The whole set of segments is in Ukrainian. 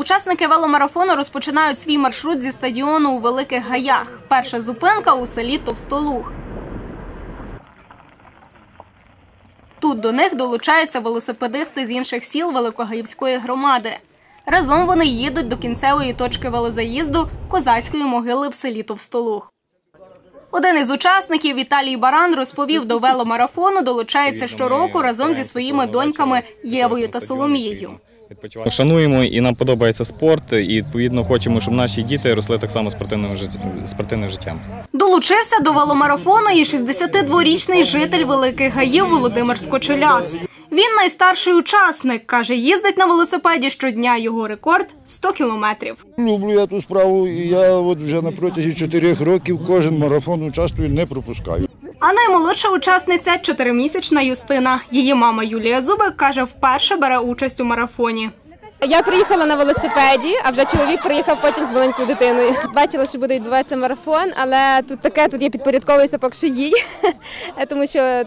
Учасники веломарафону розпочинають свій маршрут зі стадіону у Великих Гаях. Перша зупинка у селі Товстолуг. Тут до них долучаються велосипедисти з інших сіл Великогаївської громади. Разом вони їдуть до кінцевої точки велозаїзду Козацької могили в селі Товстолуг. Один із учасників, Віталій Баран, розповів, до веломарафону долучається щороку разом зі своїми доньками Євою та Соломією. Шануємо і нам подобається спорт, і відповідно хочемо, щоб наші діти росли так само спортивним життям. Долучився до веломарафону і 62-річний житель Великих Гаїв Володимир Скочеляс. Він найстарший учасник. Каже, їздить на велосипеді щодня, його рекорд – 100 кілометрів. Люблю я ту справу, і я вже на протязі 4 років кожен марафон участвую, не пропускаю. А наймолодша учасниця – 4-місячна Юстина. Її мама Юлія Зубик, каже, вперше бере участь у марафоні. Я приїхала на велосипеді, а вже чоловік приїхав потім з маленькою дитиною. Бачила, що буде відбуватися марафон, але тут я підпорядковуюся поки що їй, тому що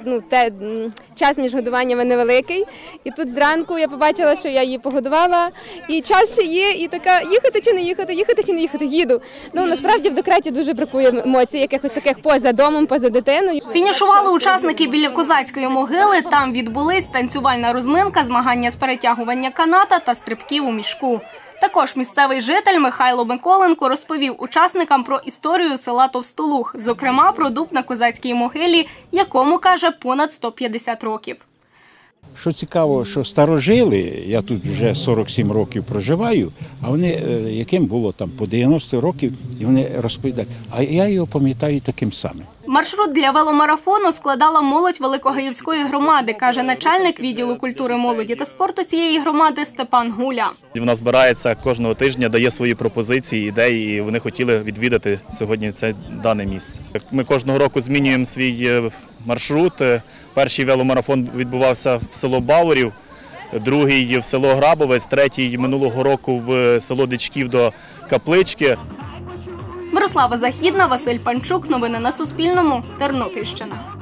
час між годуваннями невеликий. І тут зранку я побачила, що я її погодувала, і час ще є, і така, їхати чи не їхати, їхати чи не їхати, їду. Насправді в декреті дуже бракує емоцій, якихось таких поза домом, поза дитиною. Фінішували учасники біля Козацької могили, там відбулись танцювальна розминка, змагання з перетягування каната та стрибків у мішку. Також місцевий житель Михайло Миколенко розповів учасникам про історію села Товстолуг, зокрема про дуб на Козацькій могилі, якому, каже, понад 150 років. Що цікаво, що старожили, я тут вже 47 років проживаю, а вони, яким було там по 90 років, і вони розповідають, а я його пам'ятаю таким самим. Маршрут для веломарафону складала молодь Великогаївської громади, каже начальник відділу культури, молоді та спорту цієї громади Степан Гуля. Вона збирається кожного тижня, дає свої пропозиції, ідеї, і вони хотіли відвідати сьогодні це дане місце. Ми кожного року змінюємо свій маршрут. Перший веломарафон відбувався в село Баворів, другий – в село Грабовець, третій – минулого року в село Дичків до Каплички. Мирослава Західна, Василь Панчук. Новини на Суспільному. Тернопільщина.